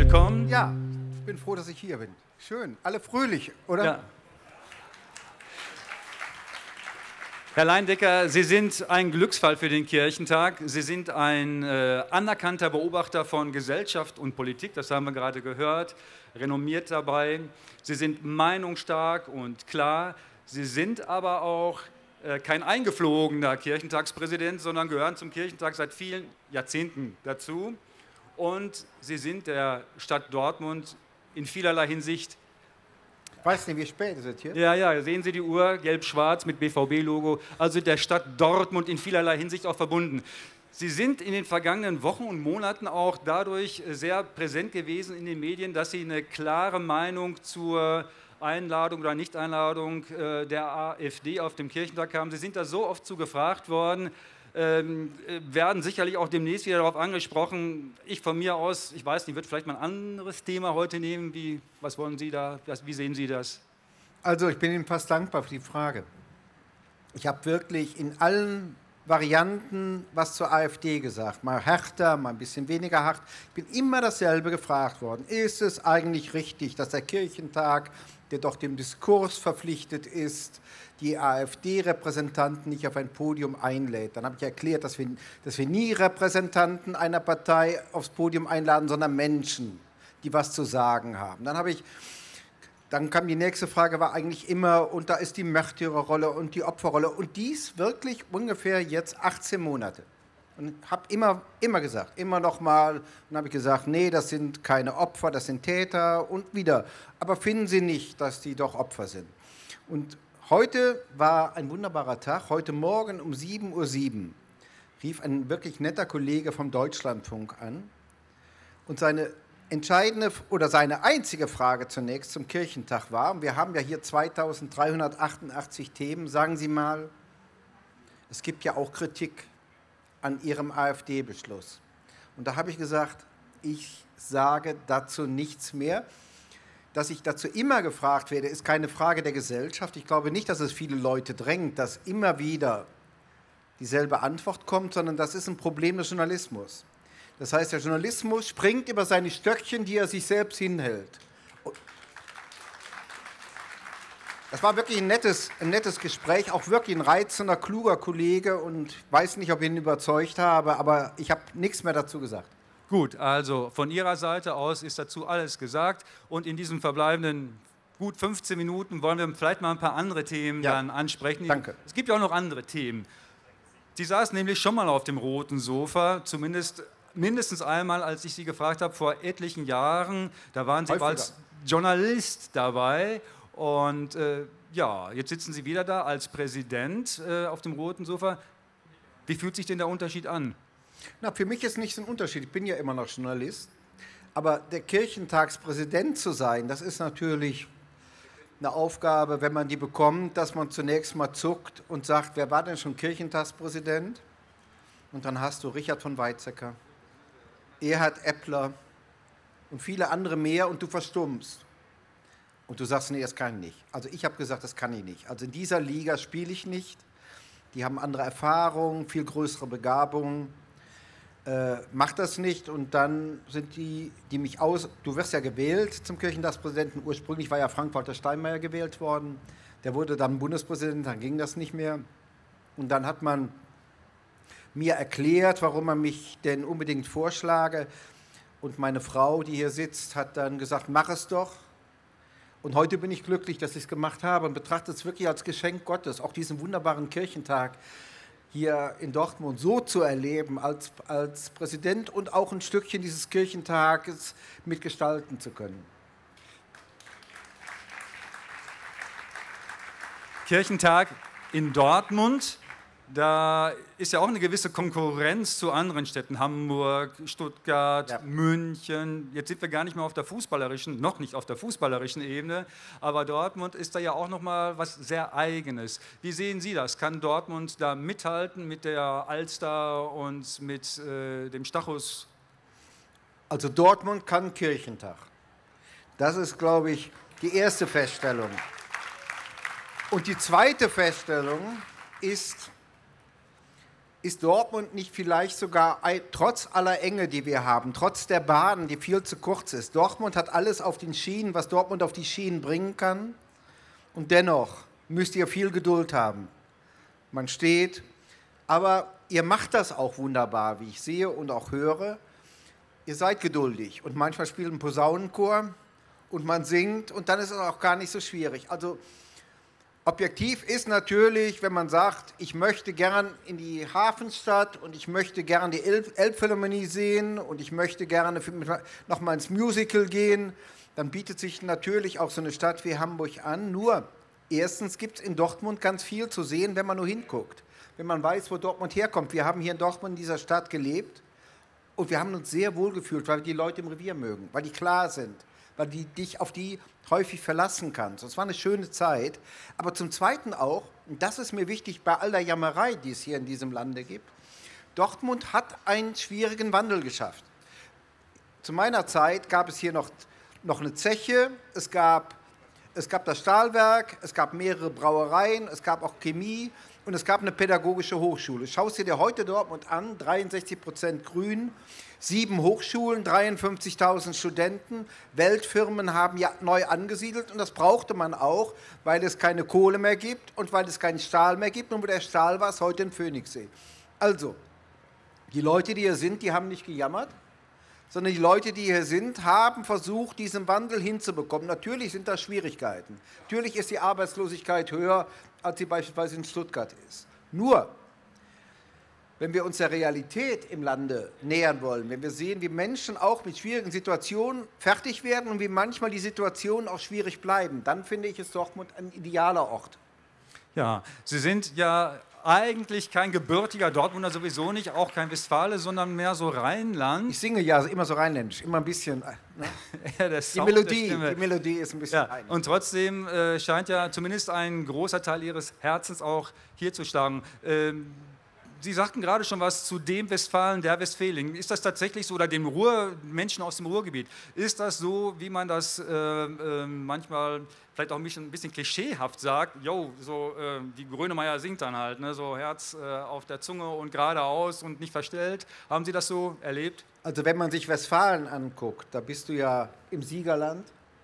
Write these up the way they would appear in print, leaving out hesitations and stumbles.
willkommen. Ja, ich bin froh, dass ich hier bin. Schön, alle fröhlich, oder? Ja. Herr Leindecker, Sie sind ein Glücksfall für den Kirchentag. Sie sind ein anerkannter Beobachter von Gesellschaft und Politik, das haben wir gerade gehört, renommiert dabei. Sie sind meinungsstark und klar. Sie sind aber auch kein eingeflogener Kirchentagspräsident, sondern gehören zum Kirchentag seit vielen Jahrzehnten dazu. Und Sie sind der Stadt Dortmund in vielerlei Hinsicht. Ich weiß nicht, wie spät ist es hier? Ja, sehen Sie die Uhr, gelb-schwarz mit BVB-Logo, also der Stadt Dortmund in vielerlei Hinsicht auch verbunden. Sie sind in den vergangenen Wochen und Monaten auch dadurch sehr präsent gewesen in den Medien, dass Sie eine klare Meinung zur Einladung oder Nichteinladung der AfD auf dem Kirchentag haben. Sie sind da so oft zu gefragt worden, werden sicherlich auch demnächst wieder darauf angesprochen. Ich von mir aus, ich weiß nicht, würde vielleicht mal ein anderes Thema heute nehmen. Was wollen Sie da, wie sehen Sie das? Also ich bin Ihnen fast dankbar für die Frage. Ich habe wirklich in allen Varianten was zur AfD gesagt. Mal härter, mal ein bisschen weniger hart. Ich bin immer dasselbe gefragt worden. Ist es eigentlich richtig, dass der Kirchentag, der doch dem Diskurs verpflichtet ist, die AfD-Repräsentanten nicht auf ein Podium einlädt? Dann habe ich erklärt, dass wir nie Repräsentanten einer Partei aufs Podium einladen, sondern Menschen, die was zu sagen haben. Dann kam die nächste Frage, war eigentlich immer, und da ist die Märtyrerrolle und die Opferrolle. Und dies wirklich ungefähr jetzt 18 Monate. Und habe immer gesagt, immer noch mal, und habe ich gesagt, nee, das sind keine Opfer, das sind Täter und wieder. Aber finden Sie nicht, dass die doch Opfer sind? Und heute war ein wunderbarer Tag. Heute Morgen um 7:07 Uhr rief ein wirklich netter Kollege vom Deutschlandfunk an und seine entscheidende oder seine einzige Frage zunächst zum Kirchentag war, und wir haben ja hier 2388 Themen, sagen Sie mal, es gibt ja auch Kritik an Ihrem AfD-Beschluss. Und da habe ich gesagt, ich sage dazu nichts mehr. Dass ich dazu immer gefragt werde, ist keine Frage der Gesellschaft. Ich glaube nicht, dass es viele Leute drängt, dass immer wieder dieselbe Antwort kommt, sondern das ist ein Problem des Journalismus. Das heißt, der Journalismus springt über seine Stöckchen, die er sich selbst hinhält. Das war wirklich ein nettes Gespräch, auch wirklich ein reizender, kluger Kollege, und ich weiß nicht, ob ich ihn überzeugt habe, aber ich habe nichts mehr dazu gesagt. Gut, also von Ihrer Seite aus ist dazu alles gesagt, und in diesen verbleibenden gut 15 Minuten wollen wir vielleicht mal ein paar andere Themen dann ansprechen. Danke. Es gibt ja auch noch andere Themen. Sie saßen nämlich schon mal auf dem roten Sofa, mindestens einmal, als ich Sie gefragt habe, vor etlichen Jahren. Da waren Sie als Journalist dabei. Und ja, jetzt sitzen Sie wieder da als Präsident auf dem roten Sofa. Wie fühlt sich denn der Unterschied an? Na, für mich ist nicht so ein Unterschied. Ich bin ja immer noch Journalist. Aber der Kirchentagspräsident zu sein, das ist natürlich eine Aufgabe, wenn man die bekommt, dass man zunächst mal zuckt und sagt, wer war denn schon Kirchentagspräsident? Und dann hast du Richard von Weizsäcker, Erhard Eppler und viele andere mehr, und du verstummst. Und du sagst, nee, das kann ich nicht. Also ich habe gesagt, das kann ich nicht. Also in dieser Liga spiele ich nicht. Die haben andere Erfahrungen, viel größere Begabungen. Mach das nicht. Und dann sind die mich du wirst ja gewählt zum Kirchentagspräsidenten. Ursprünglich war ja Frank-Walter Steinmeier gewählt worden. Der wurde dann Bundespräsident, dann ging das nicht mehr. Und dann hat man mir erklärt, warum man mich denn unbedingt vorschlage. Und meine Frau, die hier sitzt, hat dann gesagt, mach es doch. Und heute bin ich glücklich, dass ich es gemacht habe, und betrachte es wirklich als Geschenk Gottes, auch diesen wunderbaren Kirchentag hier in Dortmund so zu erleben, als Präsident, und auch ein Stückchen dieses Kirchentages mitgestalten zu können. Kirchentag in Dortmund. Da ist ja auch eine gewisse Konkurrenz zu anderen Städten, Hamburg, Stuttgart, München. Jetzt sind wir gar nicht mehr auf der fußballerischen, noch nicht auf der fußballerischen Ebene, aber Dortmund ist da ja auch noch mal was sehr Eigenes. Wie sehen Sie das? Kann Dortmund da mithalten mit der Alster und mit dem Stachus? Also Dortmund kann Kirchentag. Das ist, glaube ich, die erste Feststellung. Und die zweite Feststellung ist, ist Dortmund nicht vielleicht sogar, trotz aller Enge, die wir haben, trotz der Bahn, die viel zu kurz ist, Dortmund hat alles auf den Schienen, was Dortmund auf die Schienen bringen kann, und dennoch müsst ihr viel Geduld haben. Man steht, aber ihr macht das auch wunderbar, wie ich sehe und auch höre. Ihr seid geduldig und manchmal spielt ein Posaunenchor und man singt und dann ist es auch gar nicht so schwierig. Also objektiv ist natürlich, wenn man sagt, ich möchte gern in die Hafenstadt und ich möchte gern die Elbphilharmonie sehen und ich möchte gerne nochmal ins Musical gehen, dann bietet sich natürlich auch so eine Stadt wie Hamburg an. Nur, erstens gibt es in Dortmund ganz viel zu sehen, wenn man nur hinguckt. Wenn man weiß, wo Dortmund herkommt. Wir haben hier in Dortmund in dieser Stadt gelebt und wir haben uns sehr wohl gefühlt, weil wir die Leute im Revier mögen, weil die klar sind, weil du dich auf die häufig verlassen kannst. Es war eine schöne Zeit. Aber zum Zweiten auch, und das ist mir wichtig bei all der Jammerei, die es hier in diesem Lande gibt, Dortmund hat einen schwierigen Wandel geschafft. Zu meiner Zeit gab es hier noch eine Zeche, es gab das Stahlwerk, es gab mehrere Brauereien, es gab auch Chemie und es gab eine pädagogische Hochschule. Schaust dir heute Dortmund an, 63% Grün, 7 Hochschulen, 53.000 Studenten, Weltfirmen haben ja neu angesiedelt und das brauchte man auch, weil es keine Kohle mehr gibt und weil es keinen Stahl mehr gibt und wo der Stahl war, ist heute in Phoenixsee. Also, die Leute, die hier sind, die haben nicht gejammert, sondern die Leute, die hier sind, haben versucht, diesen Wandel hinzubekommen. Natürlich sind da Schwierigkeiten. Natürlich ist die Arbeitslosigkeit höher, als sie beispielsweise in Stuttgart ist. Nur, wenn wir uns der Realität im Lande nähern wollen, wenn wir sehen, wie Menschen auch mit schwierigen Situationen fertig werden und wie manchmal die Situationen auch schwierig bleiben, dann finde ich es Dortmund ein idealer Ort. Ja, Sie sind ja eigentlich kein gebürtiger Dortmunder, sowieso nicht, auch kein Westfale, sondern mehr so Rheinland. Ich singe ja immer so rheinländisch, immer ein bisschen. Ne? Ja, die Melodie ist ein bisschen rheinländisch. Und trotzdem scheint ja zumindest ein großer Teil Ihres Herzens auch hier zu schlagen. Sie sagten gerade schon was zu dem Westfalen, der Westfäling. Ist das tatsächlich so, oder dem Menschen aus dem Ruhrgebiet, ist das so, wie man das manchmal vielleicht auch ein bisschen klischeehaft sagt, jo, so die Grönemeyer singt dann halt, ne, so Herz auf der Zunge und geradeaus und nicht verstellt. Haben Sie das so erlebt? Also wenn man sich Westfalen anguckt, da bist du ja im Siegerland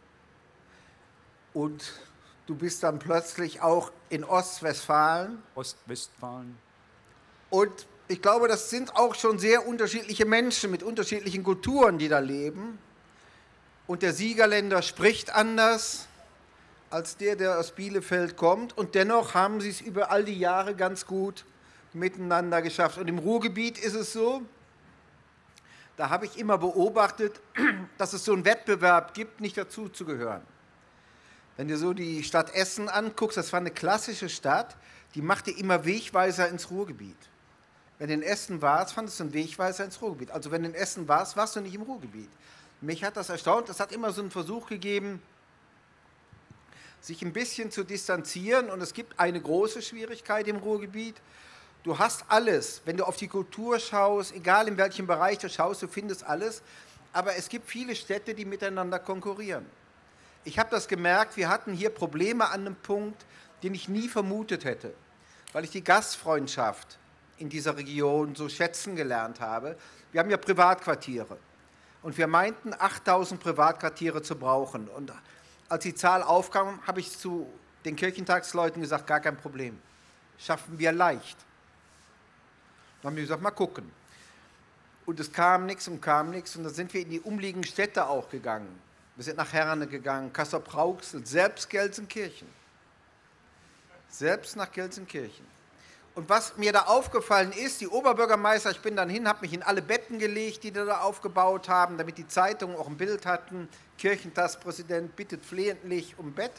und du bist dann plötzlich auch in Ostwestfalen. Ostwestfalen. Und ich glaube, das sind auch schon sehr unterschiedliche Menschen mit unterschiedlichen Kulturen, die da leben. Und der Siegerländer spricht anders als der aus Bielefeld kommt. Und dennoch haben sie es über all die Jahre ganz gut miteinander geschafft. Und im Ruhrgebiet ist es so, da habe ich immer beobachtet, dass es so einen Wettbewerb gibt, nicht dazu zu gehören. Wenn du so die Stadt Essen anguckst, das war eine klassische Stadt, die machte immer Wegweiser ins Ruhrgebiet. Wenn du in Essen warst, fandest du einen Wegweiser ins Ruhrgebiet. Also wenn du in Essen warst, warst du nicht im Ruhrgebiet. Mich hat das erstaunt, es hat immer so einen Versuch gegeben, sich ein bisschen zu distanzieren. Und es gibt eine große Schwierigkeit im Ruhrgebiet. Du hast alles, wenn du auf die Kultur schaust, egal in welchem Bereich du schaust, du findest alles. Aber es gibt viele Städte, die miteinander konkurrieren. Ich habe das gemerkt, wir hatten hier Probleme an einem Punkt, den ich nie vermutet hätte, weil ich die Gastfreundschaft in dieser Region so schätzen gelernt habe. Wir haben ja Privatquartiere und wir meinten, 8.000 Privatquartiere zu brauchen. Und als die Zahl aufkam, habe ich zu den Kirchentagsleuten gesagt, gar kein Problem, schaffen wir leicht. Dann haben wir gesagt, mal gucken. Und es kam nichts und dann sind wir in die umliegenden Städte auch gegangen. Wir sind nach Herne gegangen, Castrop-Rauxel, selbst Gelsenkirchen. Selbst nach Gelsenkirchen. Und was mir da aufgefallen ist, die Oberbürgermeister, ich bin dann hin, habe mich in alle Betten gelegt, die da aufgebaut haben, damit die Zeitungen auch ein Bild hatten. Kirchentagspräsident bittet flehentlich um Bett.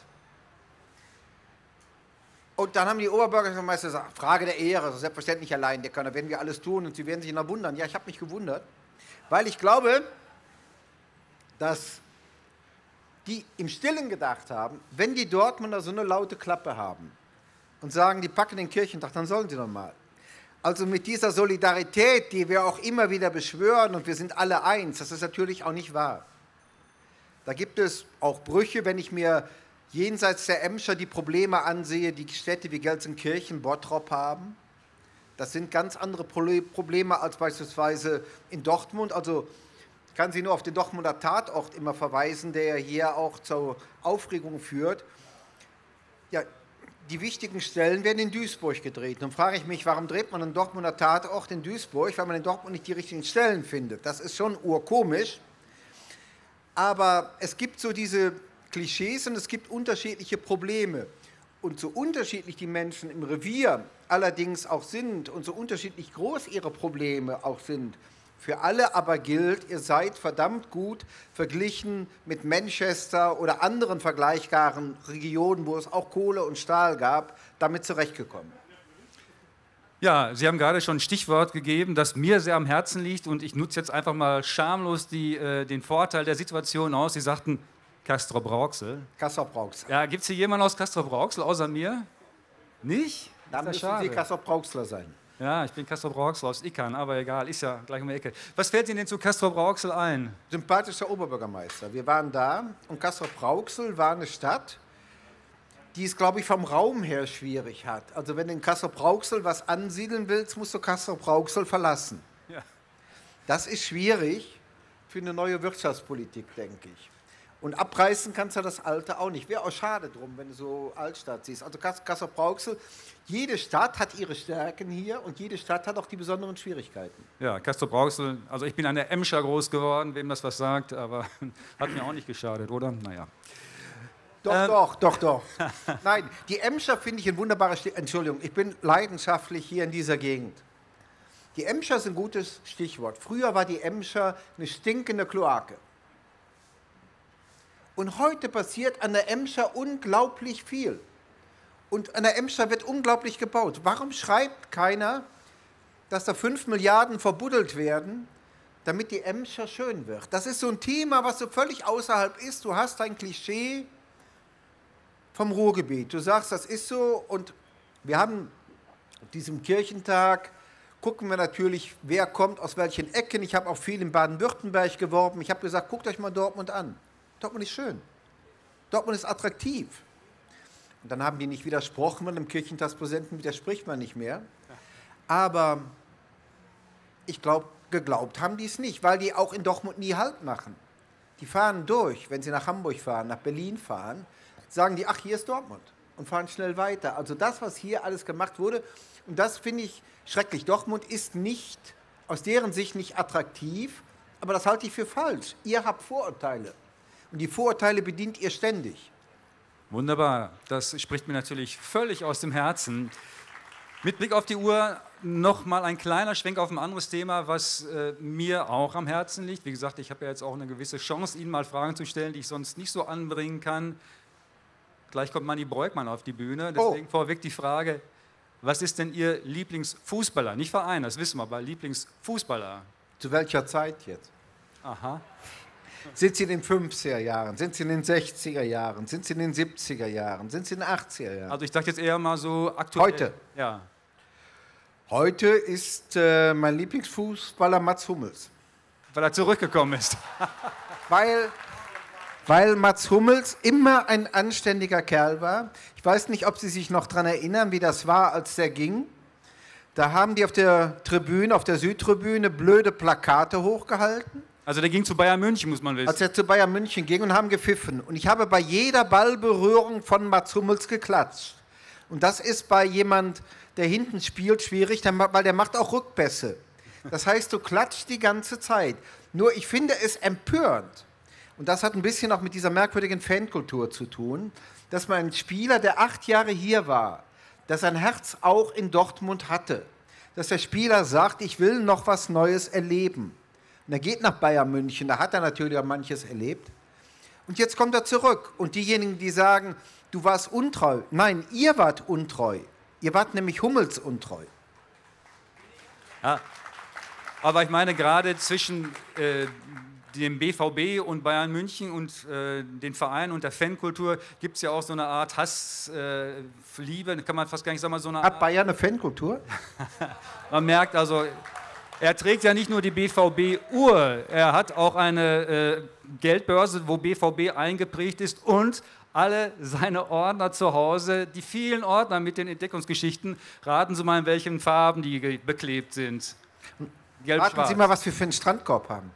Und dann haben die Oberbürgermeister gesagt, Frage der Ehre, so selbstverständlich allein, da werden wir alles tun und sie werden sich noch wundern. Ja, ich habe mich gewundert, weil ich glaube, dass die im Stillen gedacht haben, wenn die Dortmunder so eine laute Klappe haben, und sagen, die packen den Kirchentag, dann sollen sie doch mal. Also mit dieser Solidarität, die wir auch immer wieder beschwören und wir sind alle eins, das ist natürlich auch nicht wahr. Da gibt es auch Brüche, wenn ich mir jenseits der Emscher die Probleme ansehe, die Städte wie Gelsenkirchen, Bottrop haben. Das sind ganz andere Probleme als beispielsweise in Dortmund. Also ich kann Sie nur auf den Dortmunder Tatort immer verweisen, der hier auch zur Aufregung führt. Ja, die wichtigen Stellen werden in Duisburg gedreht. Nun frage ich mich, warum dreht man einen Dortmunder Tatort in Duisburg, weil man in Dortmund nicht die richtigen Stellen findet. Das ist schon urkomisch. Aber es gibt so diese Klischees und es gibt unterschiedliche Probleme. Und so unterschiedlich die Menschen im Revier allerdings auch sind und so unterschiedlich groß ihre Probleme auch sind, für alle aber gilt, ihr seid verdammt gut verglichen mit Manchester oder anderen vergleichbaren Regionen, wo es auch Kohle und Stahl gab, damit zurechtgekommen. Ja, Sie haben gerade schon ein Stichwort gegeben, das mir sehr am Herzen liegt und ich nutze jetzt einfach mal schamlos den Vorteil der Situation aus. Sie sagten Castrop-Rauxel. Castrop-Rauxel. Ja, gibt es hier jemanden aus Castrop-Rauxel außer mir? Nicht? Dann müssen Sie Castrop-Rauxler sein. Ja, ich bin Castrop-Rauxel aus Ickern, aber egal, ist ja gleich um die Ecke. Was fällt Ihnen denn zu Castrop-Rauxel ein? Sympathischer Oberbürgermeister. Wir waren da und Castrop-Rauxel war eine Stadt, die es, glaube ich, vom Raum her schwierig hat. Also wenn du in Castrop-Rauxel was ansiedeln willst, musst du Castrop-Rauxel verlassen. Ja. Das ist schwierig für eine neue Wirtschaftspolitik, denke ich. Und abreißen kannst du das Alte auch nicht. Wäre auch schade drum, wenn du so Altstadt siehst. Also Castrop-Rauxel, jede Stadt hat ihre Stärken hier und jede Stadt hat auch die besonderen Schwierigkeiten. Ja, Castrop-Rauxel, also ich bin an der Emscher groß geworden, wem das was sagt, aber hat mir auch nicht geschadet, oder? Naja. Doch. Nein, die Emscher finde ich ein wunderbares Entschuldigung, ich bin leidenschaftlich hier in dieser Gegend. Die Emscher ist ein gutes Stichwort. Früher war die Emscher eine stinkende Kloake. Und heute passiert an der Emscher unglaublich viel. Und an der Emscher wird unglaublich gebaut. Warum schreibt keiner, dass da 5 Milliarden verbuddelt werden, damit die Emscher schön wird? Das ist so ein Thema, was so völlig außerhalb ist. Du hast ein Klischee vom Ruhrgebiet. Du sagst, das ist so. Und wir haben auf diesem Kirchentag, gucken wir natürlich, wer kommt aus welchen Ecken. Ich habe auch viel in Baden-Württemberg geworben. Ich habe gesagt, guckt euch mal Dortmund an. Dortmund ist schön. Dortmund ist attraktiv. Und dann haben die nicht widersprochen, weil dem Kirchentagspräsidenten widerspricht man nicht mehr. Aber ich glaube, geglaubt haben die es nicht, weil die auch in Dortmund nie Halt machen. Die fahren durch, wenn sie nach Hamburg fahren, nach Berlin fahren, sagen die, ach, hier ist Dortmund und fahren schnell weiter. Also das, was hier alles gemacht wurde, und das finde ich schrecklich. Dortmund ist nicht, aus deren Sicht nicht attraktiv, aber das halte ich für falsch. Ihr habt Vorurteile. Und die Vorurteile bedient ihr ständig. Wunderbar, das spricht mir natürlich völlig aus dem Herzen. Mit Blick auf die Uhr noch mal ein kleiner Schwenk auf ein anderes Thema, was mir auch am Herzen liegt. Wie gesagt, ich habe ja jetzt auch eine gewisse Chance, Ihnen mal Fragen zu stellen, die ich sonst nicht so anbringen kann. Gleich kommt Manni Breukmann auf die Bühne, deswegen vorweg die Frage, was ist denn Ihr Lieblingsfußballer? Nicht Verein, das wissen wir, aber Lieblingsfußballer. Zu welcher Zeit jetzt? Aha. Sind Sie in den 50er Jahren? Sind Sie in den 60er Jahren? Sind Sie in den 70er Jahren? Sind Sie in den 80er Jahren? Also ich dachte jetzt eher mal so aktuell. Heute? Ja. Heute ist mein Lieblingsfußballer Mats Hummels. Weil er zurückgekommen ist. Weil Mats Hummels immer ein anständiger Kerl war. Ich weiß nicht, ob Sie sich noch daran erinnern, wie das war, als der ging. Da haben die auf der Tribüne, auf der Südtribüne, blöde Plakate hochgehalten. Also der ging zu Bayern München, muss man wissen. Als er zu Bayern München ging und haben gepfiffen. Und ich habe bei jeder Ballberührung von Mats Hummels geklatscht. Und das ist bei jemand, der hinten spielt, schwierig, weil der macht auch Rückpässe. Das heißt, du klatscht die ganze Zeit. Nur ich finde es empörend. Und das hat ein bisschen auch mit dieser merkwürdigen Fankultur zu tun, dass man einen Spieler, der 8 Jahre hier war, der sein Herz auch in Dortmund hatte, dass der Spieler sagt, ich will noch was Neues erleben. Und er geht nach Bayern München, da hat er natürlich auch manches erlebt. Und jetzt kommt er zurück. Und diejenigen, die sagen, du warst untreu. Nein, ihr wart untreu. Ihr wart nämlich Hummels untreu. Ja, aber ich meine, gerade zwischen dem BVB und Bayern München und den Vereinen und der Fankultur gibt es ja auch so eine Art Hassliebe, kann man fast gar nicht sagen, so eine Art. Hat Bayern eine Fankultur? Man merkt also, er trägt ja nicht nur die BVB-Uhr, er hat auch eine Geldbörse, wo BVB eingeprägt ist und alle seine Ordner zu Hause, die vielen Ordner mit den Entdeckungsgeschichten. Raten Sie mal, in welchen Farben die beklebt sind. Raten Sie mal, was wir für einen Strandkorb haben.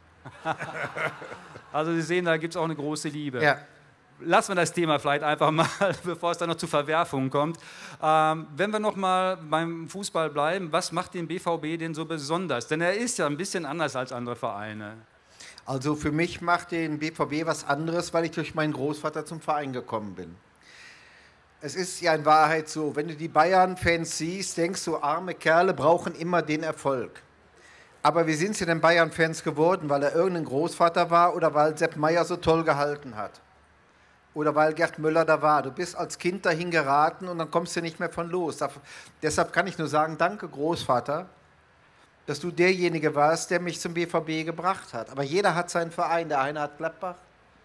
Also Sie sehen, da gibt es auch eine große Liebe. Ja. Lassen wir das Thema vielleicht einfach mal, bevor es dann noch zu Verwerfungen kommt. Wenn wir noch mal beim Fußball bleiben, was macht den BVB denn so besonders? Denn er ist ja ein bisschen anders als andere Vereine. Also für mich macht den BVB was anderes, weil ich durch meinen Großvater zum Verein gekommen bin. Es ist ja in Wahrheit so, wenn du die Bayern-Fans siehst, denkst du, arme Kerle brauchen immer den Erfolg. Aber wie sind sie denn Bayern-Fans geworden? Weil er irgendein Großvater war oder weil Sepp Maier so toll gehalten hat? Oder weil Gerd Müller da war. Du bist als Kind dahin geraten und dann kommst du nicht mehr von los. Deshalb kann ich nur sagen, danke Großvater, dass du derjenige warst, der mich zum BVB gebracht hat. Aber jeder hat seinen Verein. Der eine hat Gladbach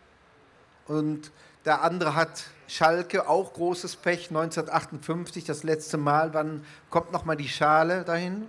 und der andere hat Schalke, auch großes Pech, 1958, das letzte Mal. Wann kommt nochmal die Schale dahin?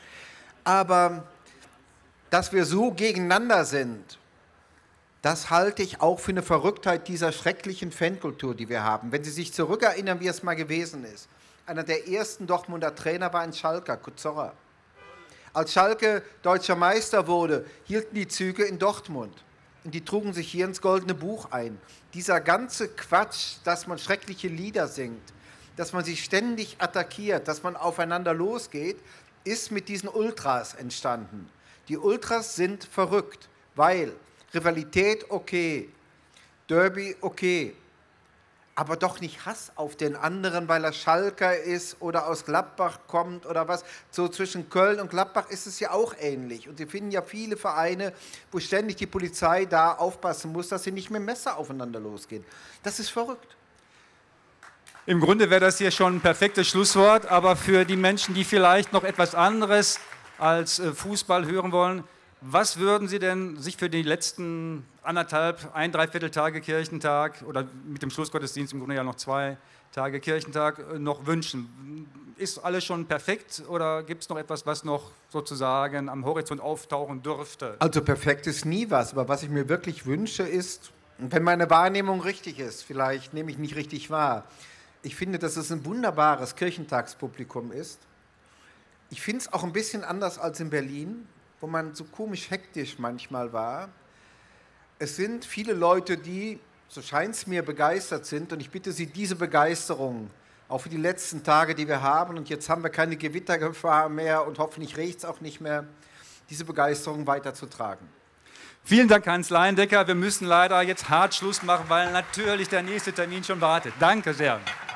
Aber dass wir so gegeneinander sind, das halte ich auch für eine Verrücktheit dieser schrecklichen Fankultur, die wir haben. Wenn Sie sich zurückerinnern, wie es mal gewesen ist. Einer der ersten Dortmunder Trainer war ein Schalker, Kuzorra. Als Schalke deutscher Meister wurde, hielten die Züge in Dortmund. Und die trugen sich hier ins Goldene Buch ein. Dieser ganze Quatsch, dass man schreckliche Lieder singt, dass man sich ständig attackiert, dass man aufeinander losgeht, ist mit diesen Ultras entstanden. Die Ultras sind verrückt, weil Rivalität okay, Derby okay, aber doch nicht Hass auf den anderen, weil er Schalker ist oder aus Gladbach kommt oder was. So zwischen Köln und Gladbach ist es ja auch ähnlich. Und Sie finden ja viele Vereine, wo ständig die Polizei da aufpassen muss, dass sie nicht mit dem Messer aufeinander losgehen. Das ist verrückt. Im Grunde wäre das hier schon ein perfektes Schlusswort, aber für die Menschen, die vielleicht noch etwas anderes als Fußball hören wollen, was würden Sie denn sich für die letzten dreiviertel Tage Kirchentag oder mit dem Schlussgottesdienst im Grunde ja noch 2 Tage Kirchentag noch wünschen? Ist alles schon perfekt oder gibt es noch etwas, was noch sozusagen am Horizont auftauchen dürfte? Also perfekt ist nie was, aber was ich mir wirklich wünsche ist, wenn meine Wahrnehmung richtig ist, vielleicht nehme ich nicht richtig wahr, ich finde, dass es ein wunderbares Kirchentagspublikum ist. Ich finde es auch ein bisschen anders als in Berlin, wo man so komisch hektisch manchmal war. Es sind viele Leute, die, so scheint es mir, begeistert sind. Und ich bitte Sie, diese Begeisterung, auch für die letzten Tage, die wir haben, und jetzt haben wir keine Gewittergefahr mehr und hoffentlich regnet es auch nicht mehr, diese Begeisterung weiterzutragen. Vielen Dank, Hans Leindecker. Wir müssen leider jetzt hart Schluss machen, weil natürlich der nächste Termin schon wartet. Danke sehr.